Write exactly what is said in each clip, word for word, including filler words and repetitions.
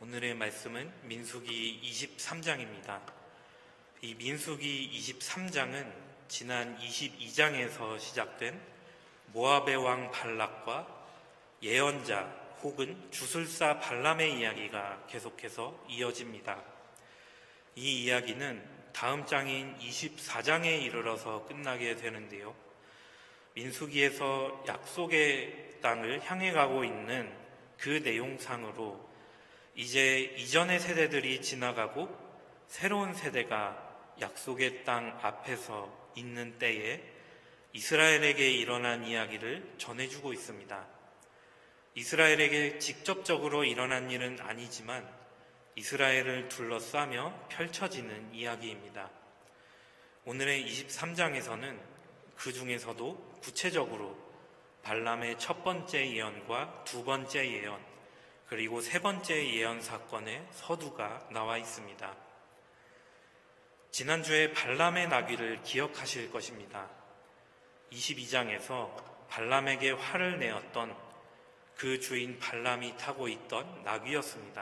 오늘의 말씀은 민수기 이십삼 장입니다. 이 민수기 이십삼 장은 지난 이십이 장에서 시작된 모압의 왕 발락과 예언자 혹은 주술사 발람의 이야기가 계속해서 이어집니다. 이 이야기는 다음 장인 이십사 장에 이르러서 끝나게 되는데요. 민수기에서 약속의 땅을 향해 가고 있는 그 내용상으로 이제 이전의 세대들이 지나가고 새로운 세대가 약속의 땅 앞에서 있는 때에 이스라엘에게 일어난 이야기를 전해주고 있습니다. 이스라엘에게 직접적으로 일어난 일은 아니지만 이스라엘을 둘러싸며 펼쳐지는 이야기입니다. 오늘의 이십삼 장에서는 그 중에서도 구체적으로 발람의 첫 번째 예언과 두 번째 예언, 그리고 세 번째 예언 사건의 서두가 나와 있습니다. 지난주에 발람의 나귀를 기억하실 것입니다. 이십이 장에서 발람에게 화를 내었던 그 주인 발람이 타고 있던 나귀였습니다.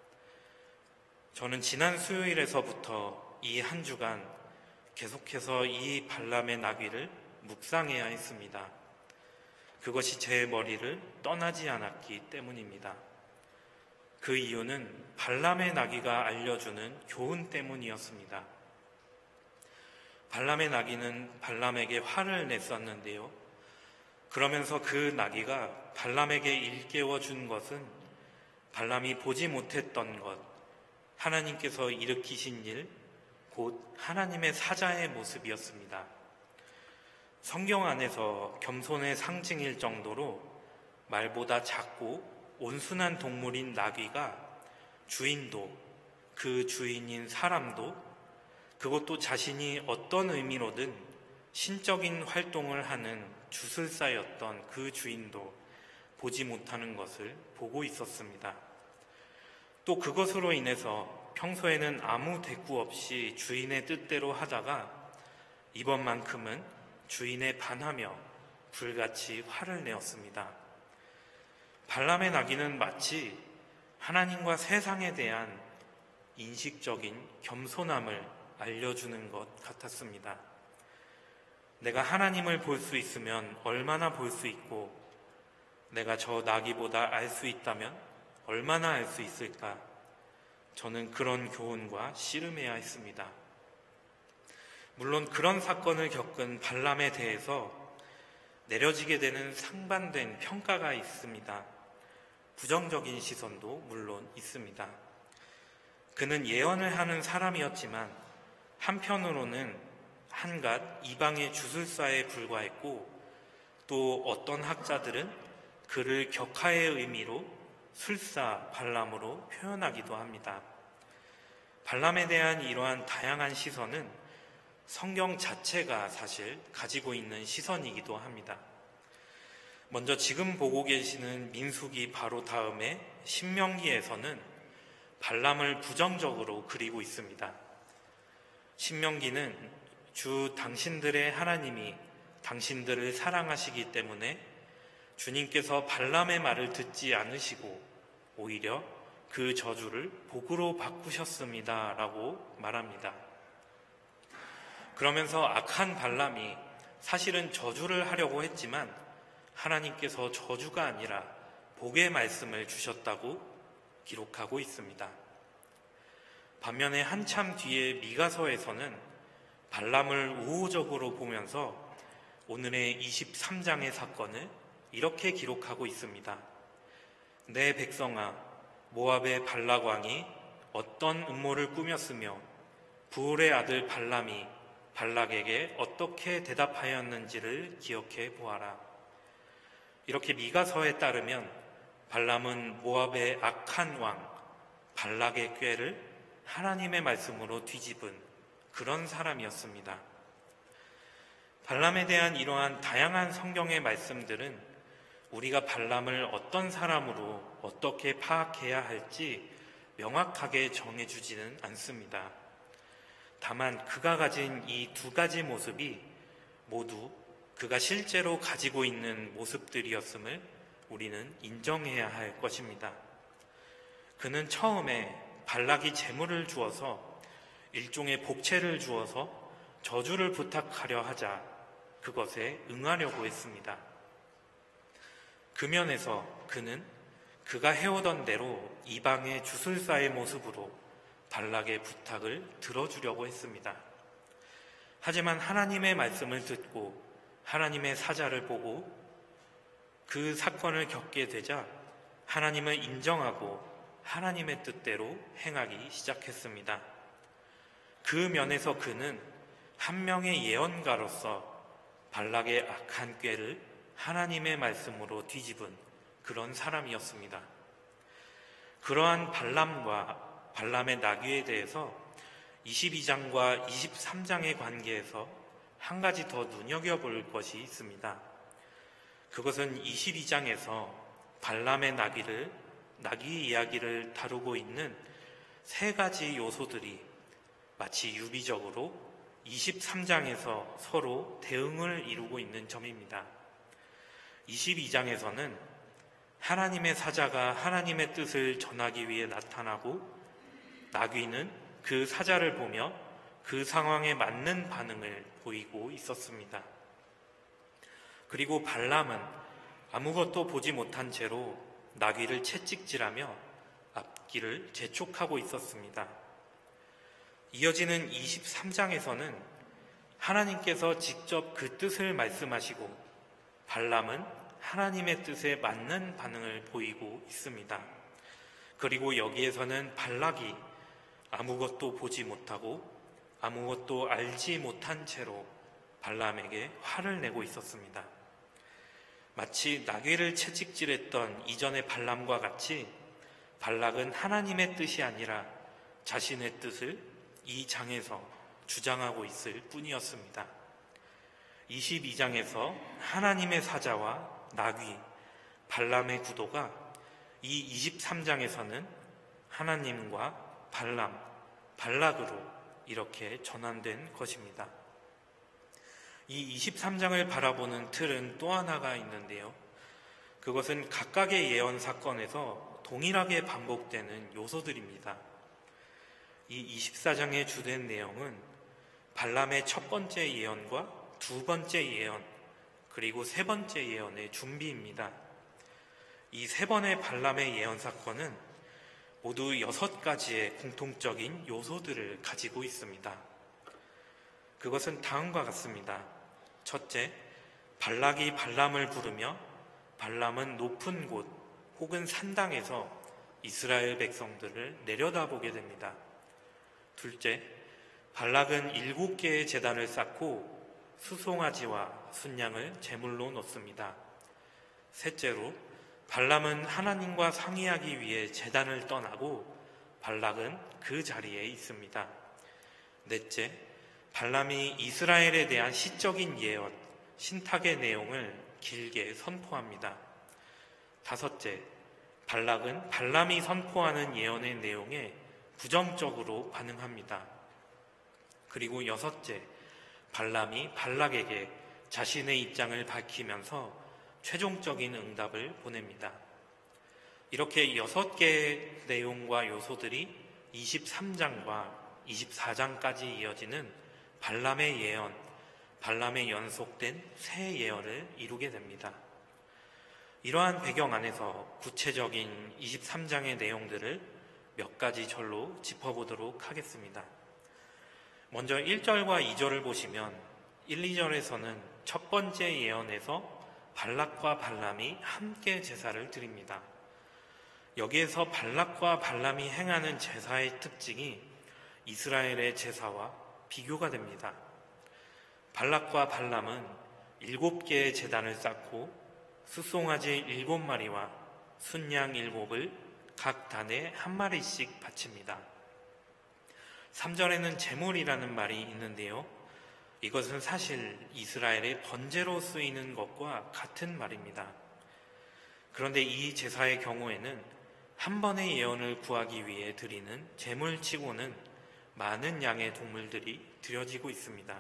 저는 지난 수요일에서부터 이 한 주간 계속해서 이 발람의 나귀를 묵상해야 했습니다. 그것이 제 머리를 떠나지 않았기 때문입니다. 그 이유는 발람의 나귀가 알려주는 교훈 때문이었습니다. 발람의 나귀는 발람에게 화를 냈었는데요. 그러면서 그 나귀가 발람에게 일깨워 준 것은 발람이 보지 못했던 것, 하나님께서 일으키신 일, 곧 하나님의 사자의 모습이었습니다. 성경 안에서 겸손의 상징일 정도로 말보다 작고 온순한 동물인 나귀가 주인도, 그 주인인 사람도, 그것도 자신이 어떤 의미로든 신적인 활동을 하는 주술사였던 그 주인도 보지 못하는 것을 보고 있었습니다. 또 그것으로 인해서 평소에는 아무 대꾸 없이 주인의 뜻대로 하다가 이번만큼은 주인에 반하며 불같이 화를 내었습니다. 발람의 나귀는 마치 하나님과 세상에 대한 인식적인 겸손함을 알려주는 것 같았습니다. 내가 하나님을 볼 수 있으면 얼마나 볼 수 있고, 내가 저 나귀보다 알 수 있다면 얼마나 알 수 있을까? 저는 그런 교훈과 씨름해야 했습니다. 물론 그런 사건을 겪은 발람에 대해서 내려지게 되는 상반된 평가가 있습니다. 부정적인 시선도 물론 있습니다. 그는 예언을 하는 사람이었지만 한편으로는 한갓 이방의 주술사에 불과했고, 또 어떤 학자들은 그를 격하의 의미로 술사 발람으로 표현하기도 합니다. 발람에 대한 이러한 다양한 시선은 성경 자체가 사실 가지고 있는 시선이기도 합니다. 먼저 지금 보고 계시는 민수기 바로 다음에 신명기에서는 발람을 부정적으로 그리고 있습니다. 신명기는 주 당신들의 하나님이 당신들을 사랑하시기 때문에 주님께서 발람의 말을 듣지 않으시고 오히려 그 저주를 복으로 바꾸셨습니다 라고 말합니다. 그러면서 악한 발람이 사실은 저주를 하려고 했지만 하나님께서 저주가 아니라 복의 말씀을 주셨다고 기록하고 있습니다. 반면에 한참 뒤에 미가서에서는 발람을 우호적으로 보면서 오늘의 이십삼 장의 사건을 이렇게 기록하고 있습니다. 내 백성아, 모압의 발락 왕이 어떤 음모를 꾸몄으며 부울의 아들 발람이 발락에게 어떻게 대답하였는지를 기억해 보아라. 이렇게 미가서에 따르면 발람은 모압의 악한 왕 발락의 꾀를 하나님의 말씀으로 뒤집은 그런 사람이었습니다. 발람에 대한 이러한 다양한 성경의 말씀들은 우리가 발람을 어떤 사람으로 어떻게 파악해야 할지 명확하게 정해주지는 않습니다. 다만 그가 가진 이 두 가지 모습이 모두 그가 실제로 가지고 있는 모습들이었음을 우리는 인정해야 할 것입니다. 그는 처음에 발락이 재물을 주어서 일종의 복채를 주어서 저주를 부탁하려 하자 그것에 응하려고 했습니다. 그 면에서 그는 그가 해오던 대로 이방의 주술사의 모습으로 발락의 부탁을 들어주려고 했습니다. 하지만 하나님의 말씀을 듣고 하나님의 사자를 보고 그 사건을 겪게 되자 하나님을 인정하고 하나님의 뜻대로 행하기 시작했습니다. 그 면에서 그는 한 명의 예언가로서 발락의 악한 꾀를 하나님의 말씀으로 뒤집은 그런 사람이었습니다. 그러한 발람과 발람의 나귀에 대해서 이십이 장과 이십삼 장의 관계에서 한 가지 더 눈여겨볼 것이 있습니다. 그것은 이십이 장에서 발람의 나귀를, 나귀 이야기를 다루고 있는 세 가지 요소들이 마치 유비적으로 이십삼 장에서 서로 대응을 이루고 있는 점입니다. 이십이 장에서는 하나님의 사자가 하나님의 뜻을 전하기 위해 나타나고 나귀는 그 사자를 보며 그 상황에 맞는 반응을 보이고 있었습니다. 그리고 발람은 아무것도 보지 못한 채로 나귀를 채찍질하며 앞길을 재촉하고 있었습니다. 이어지는 이십삼 장에서는 하나님께서 직접 그 뜻을 말씀하시고 발람은 하나님의 뜻에 맞는 반응을 보이고 있습니다. 그리고 여기에서는 발락이 아무것도 보지 못하고 아무것도 알지 못한 채로 발람에게 화를 내고 있었습니다. 마치 나귀를 채찍질했던 이전의 발람과 같이 발락은 하나님의 뜻이 아니라 자신의 뜻을 이 장에서 주장하고 있을 뿐이었습니다. 이십이 장에서 하나님의 사자와 나귀, 발람의 구도가 이 이십삼 장에서는 하나님과 발람, 발락으로 이렇게 전환된 것입니다. 이 이십삼 장을 바라보는 틀은 또 하나가 있는데요. 그것은 각각의 예언 사건에서 동일하게 반복되는 요소들입니다. 이 이십사 장의 주된 내용은 발람의 첫 번째 예언과 두 번째 예언, 그리고 세 번째 예언의 준비입니다. 이 세 번의 발람의 예언 사건은 모두 여섯 가지의 공통적인 요소들을 가지고 있습니다. 그것은 다음과 같습니다. 첫째, 발락이 발람을 부르며 발람은 높은 곳 혹은 산당에서 이스라엘 백성들을 내려다보게 됩니다. 둘째, 발락은 일곱 개의 제단을 쌓고 수송아지와 순양을 제물로 놓습니다. 셋째로, 발람은 하나님과 상의하기 위해 제단을 떠나고 발락은 그 자리에 있습니다. 넷째, 발람이 이스라엘에 대한 시적인 예언, 신탁의 내용을 길게 선포합니다. 다섯째, 발락은 발람이 선포하는 예언의 내용에 부정적으로 반응합니다. 그리고 여섯째, 발람이 발락에게 자신의 입장을 밝히면서 최종적인 응답을 보냅니다. 이렇게 여섯 개의 내용과 요소들이 이십삼 장과 이십사 장까지 이어지는 발람의 예언, 발람의 연속된 새 예언을 이루게 됩니다. 이러한 배경 안에서 구체적인 이십삼 장의 내용들을 몇 가지 절로 짚어보도록 하겠습니다. 먼저 일 절과 이 절을 보시면 일, 이 절에서는 첫 번째 예언에서 발락과 발람이 함께 제사를 드립니다. 여기에서 발락과 발람이 행하는 제사의 특징이 이스라엘의 제사와 비교가 됩니다. 발락과 발람은 일곱 개의 제단을 쌓고 수송아지 일곱 마리와 순양 일곱을 각 단에 한 마리씩 바칩니다. 삼 절에는 제물이라는 말이 있는데요. 이것은 사실 이스라엘의 번제로 쓰이는 것과 같은 말입니다. 그런데 이 제사의 경우에는 한 번의 예언을 구하기 위해 드리는 제물치고는 많은 양의 동물들이 드려지고 있습니다.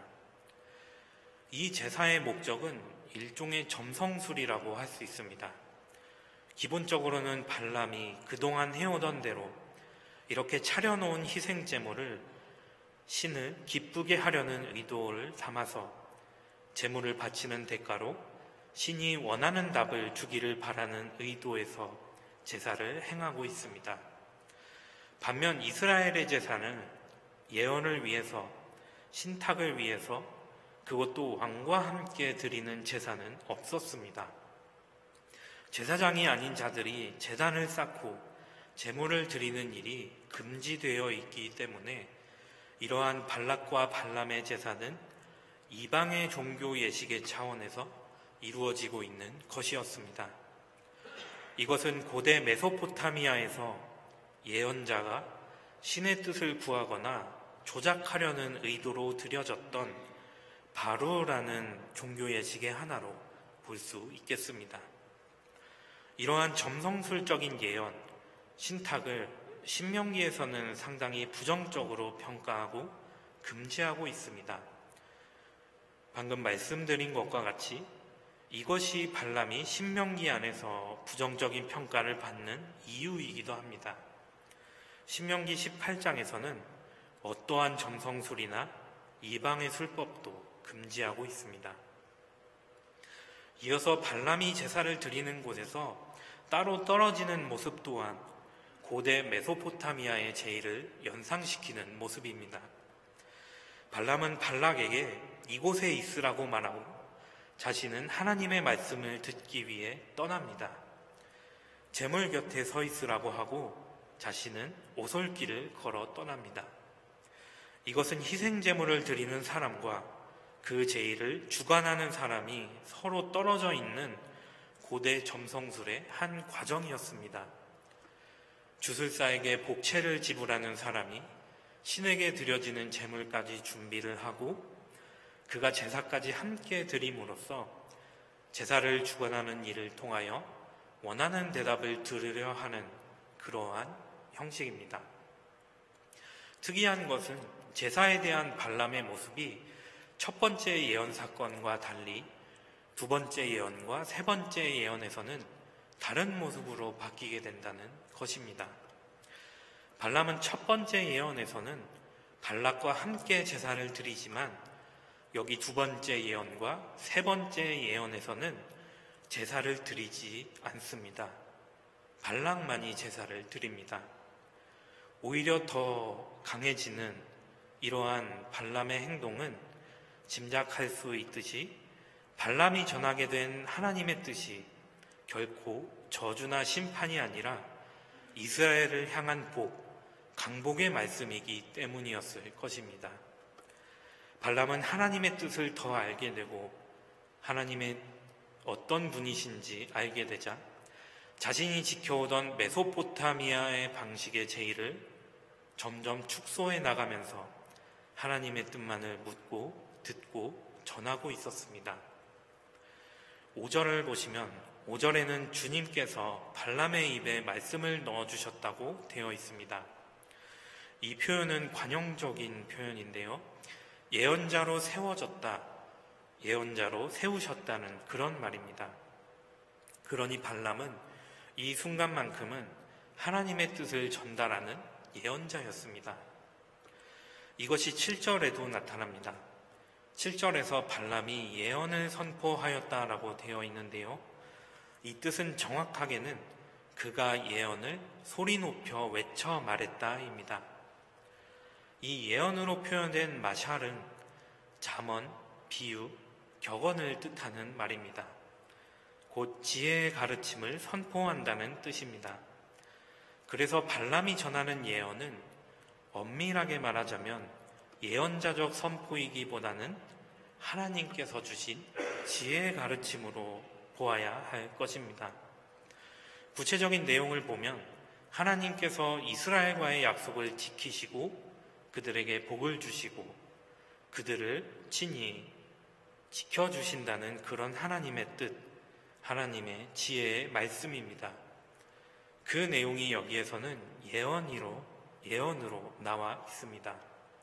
이 제사의 목적은 일종의 점성술이라고 할 수 있습니다. 기본적으로는 발람이 그동안 해오던 대로 이렇게 차려놓은 희생제물을 신을 기쁘게 하려는 의도를 담아서 제물을 바치는 대가로 신이 원하는 답을 주기를 바라는 의도에서 제사를 행하고 있습니다. 반면 이스라엘의 제사는 예언을 위해서, 신탁을 위해서, 그것도 왕과 함께 드리는 제사는 없었습니다. 제사장이 아닌 자들이 제단을 쌓고 제물을 드리는 일이 금지되어 있기 때문에 이러한 발락과 발람의 제사는 이방의 종교 예식의 차원에서 이루어지고 있는 것이었습니다. 이것은 고대 메소포타미아에서 예언자가 신의 뜻을 구하거나 조작하려는 의도로 드려졌던 바루라는 종교 예식의 하나로 볼 수 있겠습니다. 이러한 점성술적인 예언, 신탁을 신명기에서는 상당히 부정적으로 평가하고 금지하고 있습니다. 방금 말씀드린 것과 같이 이것이 발람이 신명기 안에서 부정적인 평가를 받는 이유이기도 합니다. 신명기 십팔 장에서는 어떠한 점성술이나 이방의 술법도 금지하고 있습니다. 이어서 발람이 제사를 드리는 곳에서 따로 떨어지는 모습 또한 고대 메소포타미아의 제의를 연상시키는 모습입니다. 발람은 발락에게 이곳에 있으라고 말하고 자신은 하나님의 말씀을 듣기 위해 떠납니다. 제물 곁에 서 있으라고 하고 자신은 오솔길을 걸어 떠납니다. 이것은 희생제물을 드리는 사람과 그 제의를 주관하는 사람이 서로 떨어져 있는 고대 점성술의 한 과정이었습니다. 주술사에게 복채를 지불하는 사람이 신에게 드려지는 제물까지 준비를 하고 그가 제사까지 함께 드림으로써 제사를 주관하는 일을 통하여 원하는 대답을 들으려 하는 그러한 형식입니다. 특이한 것은 제사에 대한 발람의 모습이 첫 번째 예언 사건과 달리 두 번째 예언과 세 번째 예언에서는 다른 모습으로 바뀌게 된다는 것입니다. 발람은 첫 번째 예언에서는 발락과 함께 제사를 드리지만 여기 두 번째 예언과 세 번째 예언에서는 제사를 드리지 않습니다. 발락만이 제사를 드립니다. 오히려 더 강해지는 이러한 발람의 행동은 짐작할 수 있듯이 발람이 전하게 된 하나님의 뜻이 결코 저주나 심판이 아니라 이스라엘을 향한 복, 강복의 말씀이기 때문이었을 것입니다. 발람은 하나님의 뜻을 더 알게 되고 하나님의 어떤 분이신지 알게 되자 자신이 지켜오던 메소포타미아의 방식의 제의를 점점 축소해 나가면서 하나님의 뜻만을 묻고 듣고 전하고 있었습니다. 오 절을 보시면 오 절에는 주님께서 발람의 입에 말씀을 넣어주셨다고 되어 있습니다. 이 표현은 관용적인 표현인데요. 예언자로 세워졌다, 예언자로 세우셨다는 그런 말입니다. 그러니 발람은 이 순간만큼은 하나님의 뜻을 전달하는 예언자였습니다. 이것이 칠 절에도 나타납니다. 칠 절에서 발람이 예언을 선포하였다라고 되어 있는데요. 이 뜻은 정확하게는 그가 예언을 소리 높여 외쳐 말했다입니다. 이 예언으로 표현된 마샬은 잠언, 비유, 격언을 뜻하는 말입니다. 곧 지혜의 가르침을 선포한다는 뜻입니다. 그래서 발람이 전하는 예언은 엄밀하게 말하자면 예언자적 선포이기보다는 하나님께서 주신 지혜의 가르침으로 보아야 할 것입니다. 구체적인 내용을 보면 하나님께서 이스라엘과의 약속을 지키시고 그들에게 복을 주시고 그들을 친히 지켜주신다는 그런 하나님의 뜻, 하나님의 지혜의 말씀입니다. 그 내용이 여기에서는 예언으로, 예언으로 나와 있습니다.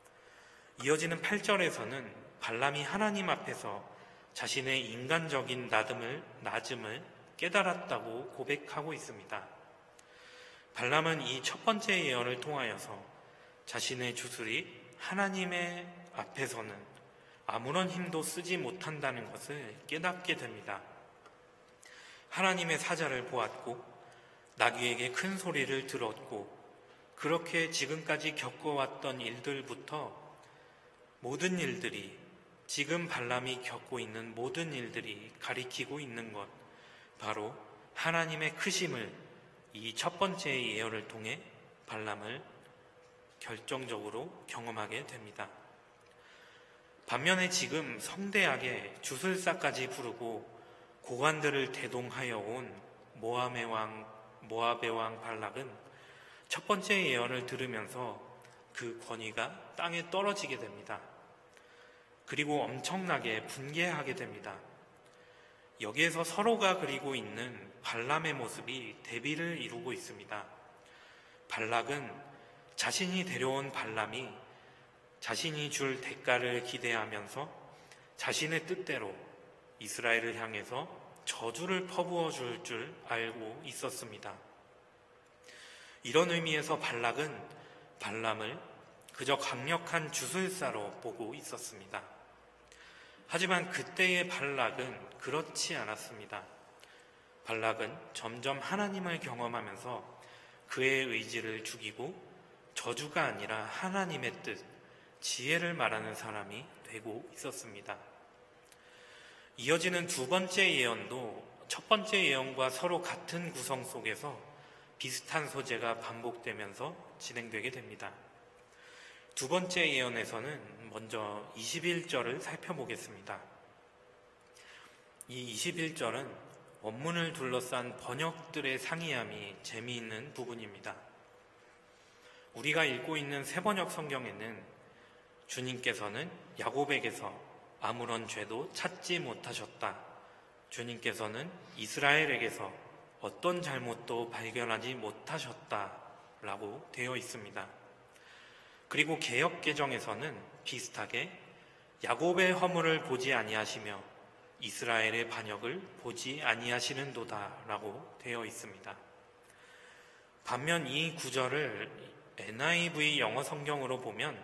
이어지는 팔 절에서는 발람이 하나님 앞에서 자신의 인간적인 낮음을, 낮음을 깨달았다고 고백하고 있습니다. 발람은 이 첫 번째 예언을 통하여서 자신의 주술이 하나님의 앞에서는 아무런 힘도 쓰지 못한다는 것을 깨닫게 됩니다. 하나님의 사자를 보았고 나귀에게 큰 소리를 들었고 그렇게 지금까지 겪어왔던 일들부터 모든 일들이, 지금 발람이 겪고 있는 모든 일들이 가리키고 있는 것, 바로 하나님의 크심을 이 첫 번째 예언을 통해 발람을 결정적으로 경험하게 됩니다. 반면에 지금 성대하게 주술사까지 부르고 고관들을 대동하여 온 모압의 왕, 모압의 왕 발락은 첫 번째 예언을 들으면서 그 권위가 땅에 떨어지게 됩니다. 그리고 엄청나게 분개하게 됩니다. 여기에서 서로가 그리고 있는 발람의 모습이 대비를 이루고 있습니다. 발락은 자신이 데려온 발람이 자신이 줄 대가를 기대하면서 자신의 뜻대로 이스라엘을 향해서 저주를 퍼부어 줄 줄 알고 있었습니다. 이런 의미에서 발락은 발람을 그저 강력한 주술사로 보고 있었습니다. 하지만 그때의 발락은 그렇지 않았습니다. 발락은 점점 하나님을 경험하면서 그의 의지를 죽이고 저주가 아니라 하나님의 뜻, 지혜를 말하는 사람이 되고 있었습니다. 이어지는 두 번째 예언도 첫 번째 예언과 서로 같은 구성 속에서 비슷한 소재가 반복되면서 진행되게 됩니다. 두 번째 예언에서는 먼저 이십일 절을 살펴보겠습니다. 이 이십일 절은 원문을 둘러싼 번역들의 상이함이 재미있는 부분입니다. 우리가 읽고 있는 새번역 성경에는 주님께서는 야곱에게서 아무런 죄도 찾지 못하셨다. 주님께서는 이스라엘에게서 어떤 잘못도 발견하지 못하셨다. 라고 되어 있습니다. 그리고 개역개정에서는 비슷하게 야곱의 허물을 보지 아니하시며 이스라엘의 반역을 보지 아니하시는도다 라고 되어 있습니다. 반면 이 구절을 엔 아이 브이 영어 성경으로 보면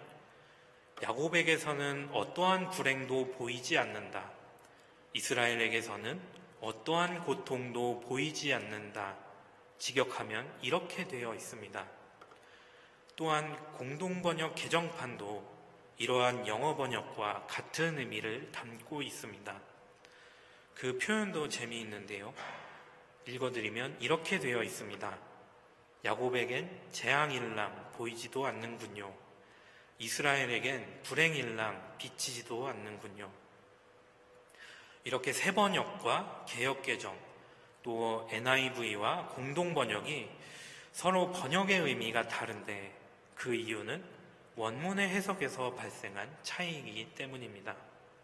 야곱에게서는 어떠한 불행도 보이지 않는다. 이스라엘에게서는 어떠한 고통도 보이지 않는다. 직역하면 이렇게 되어 있습니다. 또한 공동번역 개정판도 이러한 영어 번역과 같은 의미를 담고 있습니다. 그 표현도 재미있는데요. 읽어드리면 이렇게 되어 있습니다. 야곱에겐 재앙일랑 보이지도 않는군요. 이스라엘에겐 불행일랑 비치지도 않는군요. 이렇게 새 번역과 개역개정, 또 엔 아이 브이와 공동번역이 서로 번역의 의미가 다른데 그 이유는 원문의 해석에서 발생한 차이이기 때문입니다.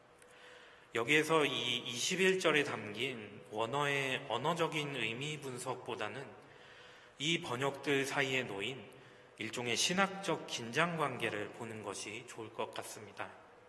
여기에서 이 이십일 절에 담긴 원어의 언어적인 의미 분석보다는 이 번역들 사이에 놓인 일종의 신학적 긴장관계를 보는 것이 좋을 것 같습니다.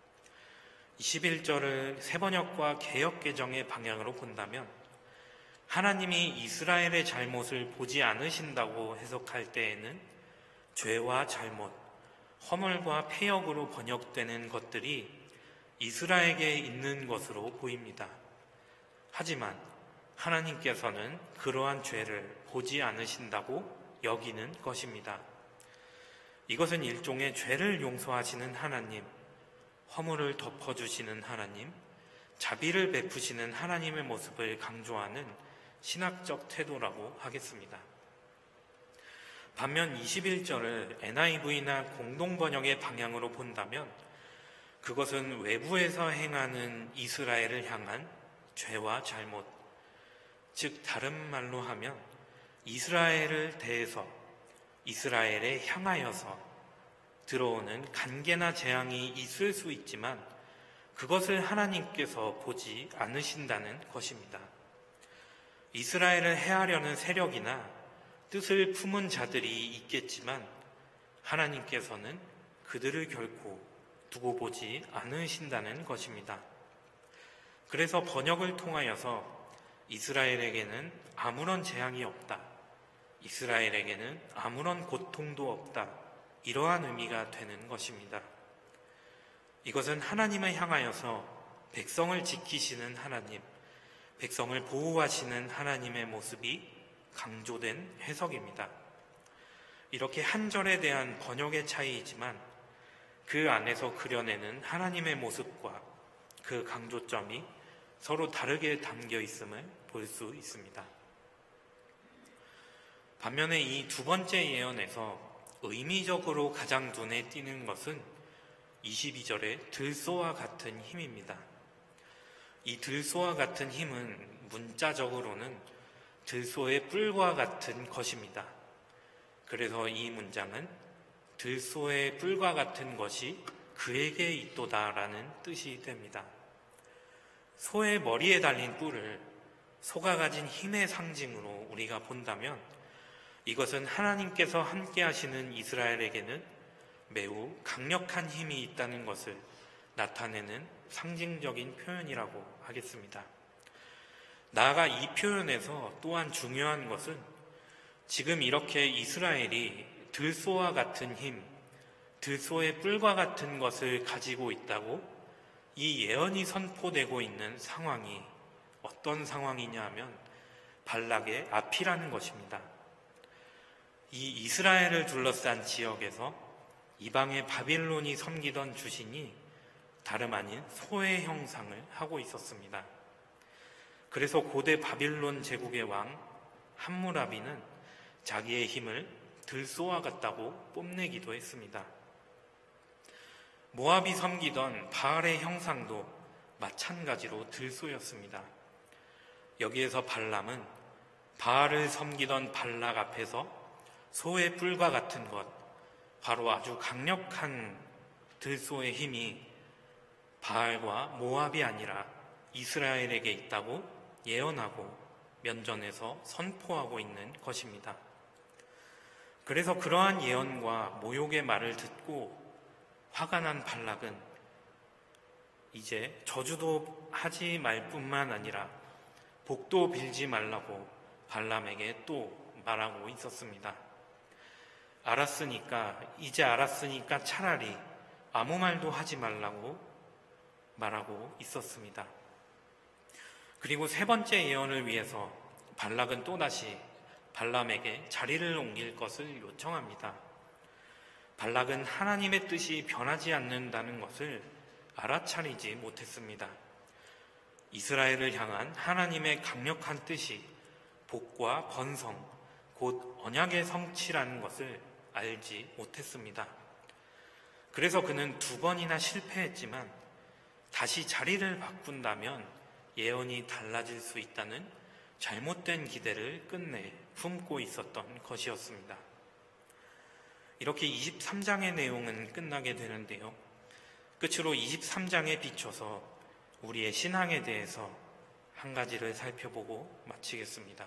이십일 절을 새번역과 개역개정의 방향으로 본다면 하나님이 이스라엘의 잘못을 보지 않으신다고 해석할 때에는 죄와 잘못, 허물과 폐역으로 번역되는 것들이 이스라엘에게 있는 것으로 보입니다. 하지만 하나님께서는 그러한 죄를 보지 않으신다고 여기는 것입니다. 이것은 일종의 죄를 용서하시는 하나님, 허물을 덮어주시는 하나님, 자비를 베푸시는 하나님의 모습을 강조하는 신학적 태도라고 하겠습니다. 반면 이십일 절을 엔 아이 브이나 공동번역의 방향으로 본다면 그것은 외부에서 행하는 이스라엘을 향한 죄와 잘못, 즉 다른 말로 하면 이스라엘을 대해서 이스라엘에 향하여서 들어오는 간계나 재앙이 있을 수 있지만 그것을 하나님께서 보지 않으신다는 것입니다. 이스라엘을 해하려는 세력이나 뜻을 품은 자들이 있겠지만 하나님께서는 그들을 결코 두고 보지 않으신다는 것입니다. 그래서 번역을 통하여서 이스라엘에게는 아무런 재앙이 없다. 이스라엘에게는 아무런 고통도 없다. 이러한 의미가 되는 것입니다. 이것은 하나님을 향하여서 백성을 지키시는 하나님, 백성을 보호하시는 하나님의 모습이 강조된 해석입니다. 이렇게 한 절에 대한 번역의 차이이지만 그 안에서 그려내는 하나님의 모습과 그 강조점이 서로 다르게 담겨 있음을 볼 수 있습니다. 반면에 이 두 번째 예언에서 의미적으로 가장 눈에 띄는 것은 이십이 절의 들소와 같은 힘입니다. 이 들소와 같은 힘은 문자적으로는 들소의 뿔과 같은 것입니다. 그래서 이 문장은 들소의 뿔과 같은 것이 그에게 있도다라는 뜻이 됩니다. 소의 머리에 달린 뿔을 소가 가진 힘의 상징으로 우리가 본다면 이것은 하나님께서 함께 하시는 이스라엘에게는 매우 강력한 힘이 있다는 것을 나타내는 상징적인 표현이라고 하겠습니다. 나아가 이 표현에서 또한 중요한 것은 지금 이렇게 이스라엘이 들소와 같은 힘, 들소의 뿔과 같은 것을 가지고 있다고 이 예언이 선포되고 있는 상황이 어떤 상황이냐 하면 발락의 앞이라는 것입니다. 이 이스라엘을 둘러싼 지역에서 이방의 바빌론이 섬기던 주신이 다름 아닌 소의 형상을 하고 있었습니다. 그래서 고대 바빌론 제국의 왕 함무라비는 자기의 힘을 들소와 같다고 뽐내기도 했습니다. 모압이 섬기던 바알의 형상도 마찬가지로 들소였습니다. 여기에서 발람은 바알을 섬기던 발락 앞에서 소의 뿔과 같은 것, 바로 아주 강력한 들소의 힘이 바알과 모압이 아니라 이스라엘에게 있다고 예언하고 면전에서 선포하고 있는 것입니다. 그래서 그러한 예언과 모욕의 말을 듣고 화가 난 발락은 이제 저주도 하지 말 뿐만 아니라 복도 빌지 말라고 발람에게 또 말하고 있었습니다. 알았으니까, 이제 알았으니까 차라리 아무 말도 하지 말라고 말하고 있었습니다. 그리고 세 번째 예언을 위해서 발락은 또다시 발람에게 자리를 옮길 것을 요청합니다. 발락은 하나님의 뜻이 변하지 않는다는 것을 알아차리지 못했습니다. 이스라엘을 향한 하나님의 강력한 뜻이 복과 번성, 곧 언약의 성취라는 것을 알지 못했습니다. 그래서 그는 두 번이나 실패했지만 다시 자리를 바꾼다면 예언이 달라질 수 있다는 잘못된 기대를 끝내 품고 있었던 것이었습니다. 이렇게 이십삼 장의 내용은 끝나게 되는데요. 끝으로 이십삼 장에 비춰서 우리의 신앙에 대해서 한 가지를 살펴보고 마치겠습니다.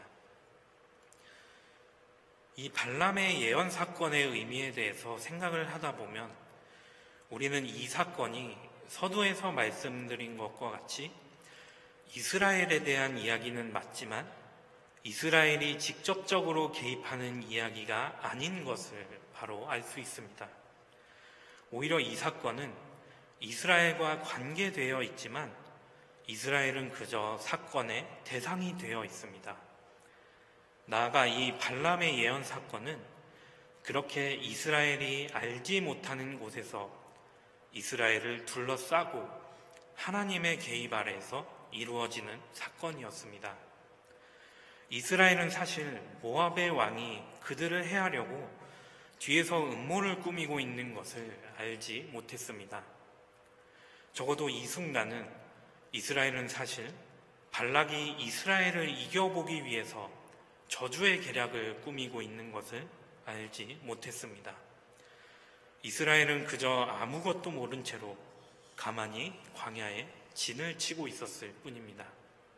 이 발람의 예언 사건의 의미에 대해서 생각을 하다 보면 우리는 이 사건이 서두에서 말씀드린 것과 같이 이스라엘에 대한 이야기는 맞지만 이스라엘이 직접적으로 개입하는 이야기가 아닌 것을 바로 알 수 있습니다. 오히려 이 사건은 이스라엘과 관계되어 있지만 이스라엘은 그저 사건의 대상이 되어 있습니다. 나아가 이 발람의 예언 사건은 그렇게 이스라엘이 알지 못하는 곳에서 이스라엘을 둘러싸고 하나님의 개입 아래에서 이루어지는 사건이었습니다. 이스라엘은 사실 모압의 왕이 그들을 해하려고 뒤에서 음모를 꾸미고 있는 것을 알지 못했습니다. 적어도 이 순간은 이스라엘은 사실 발락이 이스라엘을 이겨보기 위해서 저주의 계략을 꾸미고 있는 것을 알지 못했습니다. 이스라엘은 그저 아무것도 모른 채로 가만히 광야에 진을 치고 있었을 뿐입니다.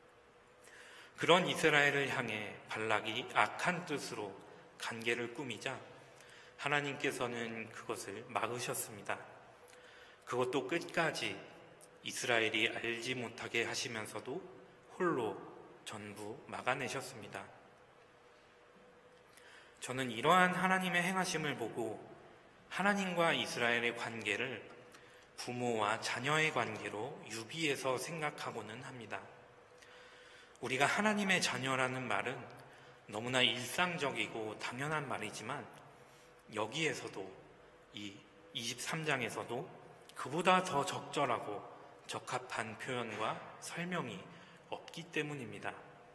그런 이스라엘을 향해 발락이 악한 뜻으로 간계를 꾸미자 하나님께서는 그것을 막으셨습니다. 그것도 끝까지 이스라엘이 알지 못하게 하시면서도 홀로 전부 막아내셨습니다. 저는 이러한 하나님의 행하심을 보고 하나님과 이스라엘의 관계를 부모와 자녀의 관계로 유비해서 생각하고는 합니다. 우리가 하나님의 자녀라는 말은 너무나 일상적이고 당연한 말이지만 여기에서도 이 이십삼 장에서도 그보다 더 적절하고 적합한 표현과 설명이 없기 때문입니다.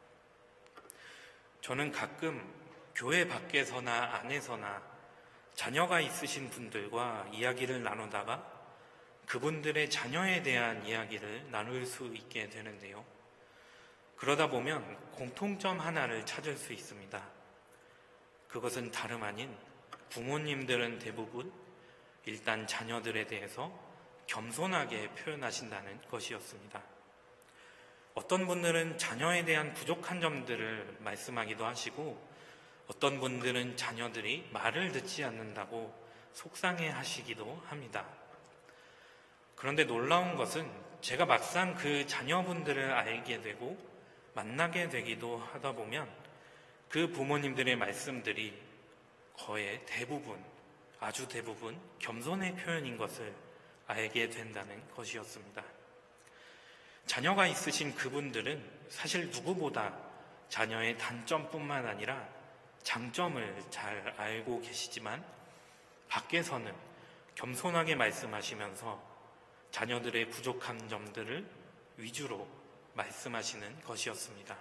저는 가끔 교회 밖에서나 안에서나 자녀가 있으신 분들과 이야기를 나누다가 그분들의 자녀에 대한 이야기를 나눌 수 있게 되는데요. 그러다 보면 공통점 하나를 찾을 수 있습니다. 그것은 다름 아닌 부모님들은 대부분 일단 자녀들에 대해서 겸손하게 표현하신다는 것이었습니다. 어떤 분들은 자녀에 대한 부족한 점들을 말씀하기도 하시고 어떤 분들은 자녀들이 말을 듣지 않는다고 속상해 하시기도 합니다. 그런데 놀라운 것은 제가 막상 그 자녀분들을 알게 되고 만나게 되기도 하다 보면 그 부모님들의 말씀들이 거의 대부분, 아주 대부분 겸손의 표현인 것을 알게 된다는 것이었습니다. 자녀가 있으신 그분들은 사실 누구보다 자녀의 단점뿐만 아니라 장점을 잘 알고 계시지만 밖에서는 겸손하게 말씀하시면서 자녀들의 부족한 점들을 위주로 말씀하시는 것이었습니다.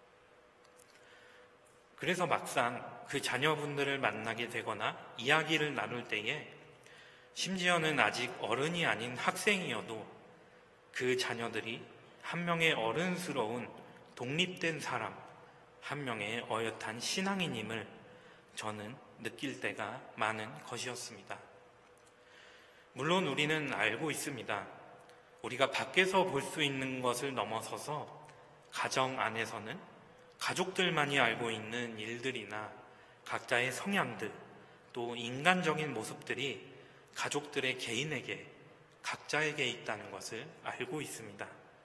그래서 막상 그 자녀분들을 만나게 되거나 이야기를 나눌 때에 심지어는 아직 어른이 아닌 학생이어도 그 자녀들이 한 명의 어른스러운 독립된 사람, 한 명의 어엿한 신앙인임을 저는 느낄 때가 많은 것이었습니다. 물론 우리는 알고 있습니다. 우리가 밖에서 볼 수 있는 것을 넘어서서 가정 안에서는 가족들만이 알고 있는 일들이나 각자의 성향들, 또 인간적인 모습들이 가족들의 개인에게, 각자에게 있다는 것을 알고 있습니다.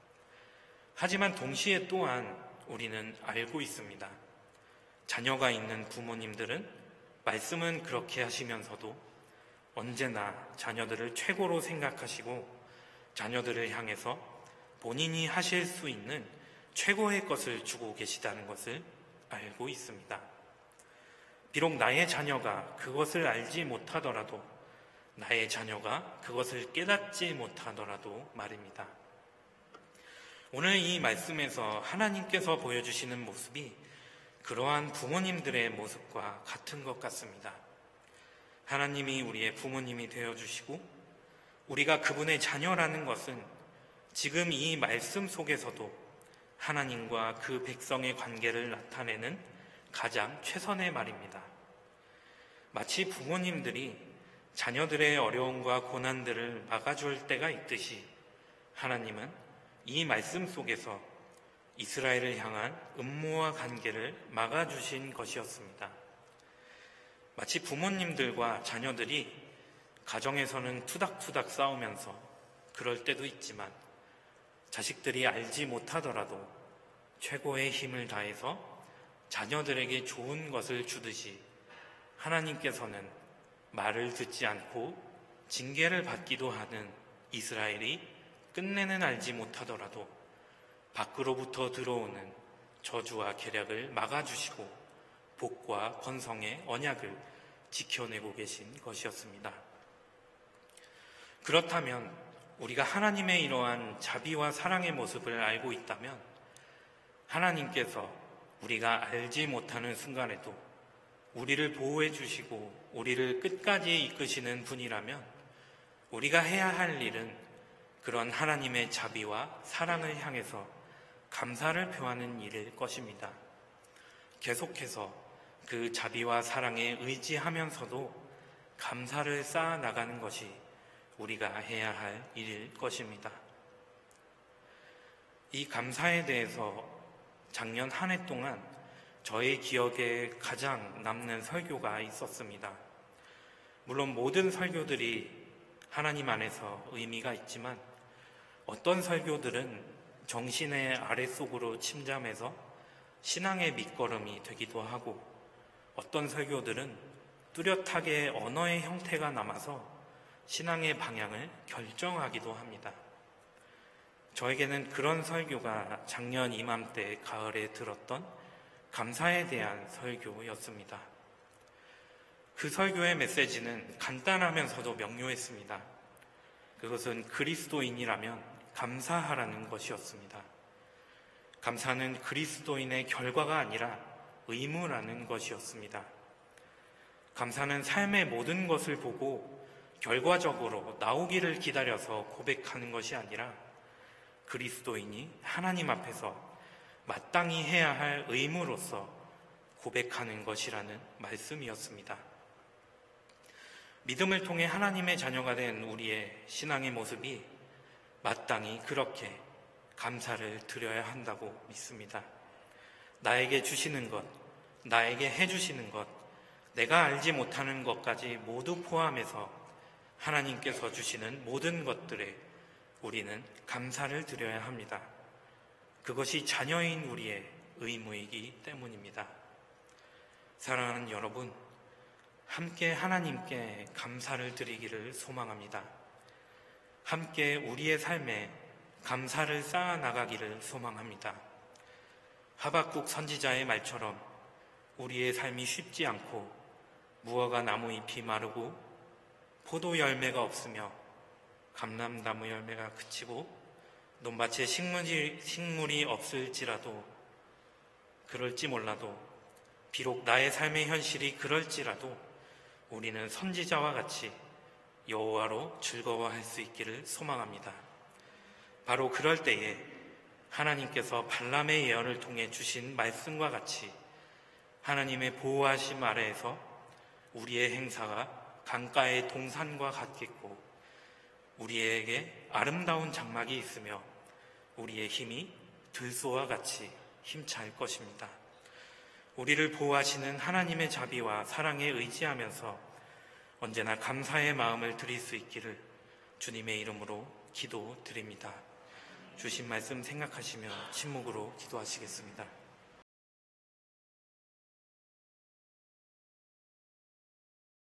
하지만 동시에 또한 우리는 알고 있습니다. 자녀가 있는 부모님들은 말씀은 그렇게 하시면서도 언제나 자녀들을 최고로 생각하시고 자녀들을 향해서 본인이 하실 수 있는 최고의 것을 주고 계시다는 것을 알고 있습니다. 비록 나의 자녀가 그것을 알지 못하더라도, 나의 자녀가 그것을 깨닫지 못하더라도 말입니다. 오늘 이 말씀에서 하나님께서 보여주시는 모습이 그러한 부모님들의 모습과 같은 것 같습니다. 하나님이 우리의 부모님이 되어주시고 우리가 그분의 자녀라는 것은 지금 이 말씀 속에서도 하나님과 그 백성의 관계를 나타내는 가장 최선의 말입니다. 마치 부모님들이 자녀들의 어려움과 고난들을 막아줄 때가 있듯이 하나님은 이 말씀 속에서 이스라엘을 향한 음모와 관계를 막아주신 것이었습니다. 마치 부모님들과 자녀들이 가정에서는 투닥투닥 싸우면서 그럴 때도 있지만 자식들이 알지 못하더라도 최고의 힘을 다해서 자녀들에게 좋은 것을 주듯이 하나님께서는 말을 듣지 않고 징계를 받기도 하는 이스라엘이 끝내는 알지 못하더라도 밖으로부터 들어오는 저주와 계략을 막아주시고 복과 번성의 언약을 지켜내고 계신 것이었습니다. 그렇다면 우리가 하나님의 이러한 자비와 사랑의 모습을 알고 있다면 하나님께서 우리가 알지 못하는 순간에도 우리를 보호해 주시고 우리를 끝까지 이끄시는 분이라면 우리가 해야 할 일은 그런 하나님의 자비와 사랑을 향해서 감사를 표하는 일일 것입니다. 계속해서 그 자비와 사랑에 의지하면서도 감사를 쌓아 나가는 것이 우리가 해야 할 일일 것입니다. 이 감사에 대해서 작년 한 해 동안 저의 기억에 가장 남는 설교가 있었습니다. 물론 모든 설교들이 하나님 안에서 의미가 있지만 어떤 설교들은 정신의 아랫속으로 침잠해서 신앙의 밑거름이 되기도 하고, 어떤 설교들은 뚜렷하게 언어의 형태가 남아서 신앙의 방향을 결정하기도 합니다. 저에게는 그런 설교가 작년 이맘때 가을에 들었던 감사에 대한 설교였습니다. 그 설교의 메시지는 간단하면서도 명료했습니다. 그것은 그리스도인이라면 감사하라는 것이었습니다. 감사는 그리스도인의 결과가 아니라 의무라는 것이었습니다. 감사는 삶의 모든 것을 보고 결과적으로 나오기를 기다려서 고백하는 것이 아니라 그리스도인이 하나님 앞에서 마땅히 해야 할 의무로서 고백하는 것이라는 말씀이었습니다. 믿음을 통해 하나님의 자녀가 된 우리의 신앙의 모습이 마땅히 그렇게 감사를 드려야 한다고 믿습니다. 나에게 주시는 것, 나에게 해주시는 것, 내가 알지 못하는 것까지 모두 포함해서 하나님께서 주시는 모든 것들에 우리는 감사를 드려야 합니다. 그것이 자녀인 우리의 의무이기 때문입니다. 사랑하는 여러분, 함께 하나님께 감사를 드리기를 소망합니다. 함께 우리의 삶에 감사를 쌓아 나가기를 소망합니다. 하박국 선지자의 말처럼 우리의 삶이 쉽지 않고 무화과 나무 잎이 마르고 포도 열매가 없으며 감람나무 열매가 그치고 논밭에 식물이, 식물이 없을지라도 그럴지 몰라도 비록 나의 삶의 현실이 그럴지라도 우리는 선지자와 같이 여호와로 즐거워할 수 있기를 소망합니다. 바로 그럴 때에 하나님께서 발람의 예언을 통해 주신 말씀과 같이 하나님의 보호하심 아래에서 우리의 행사가 강가의 동산과 같겠고 우리에게 아름다운 장막이 있으며 우리의 힘이 들소와 같이 힘찰 것입니다. 우리를 보호하시는 하나님의 자비와 사랑에 의지하면서 언제나 감사의 마음을 드릴 수 있기를 주님의 이름으로 기도드립니다. 주신 말씀 생각하시며 침묵으로 기도하시겠습니다.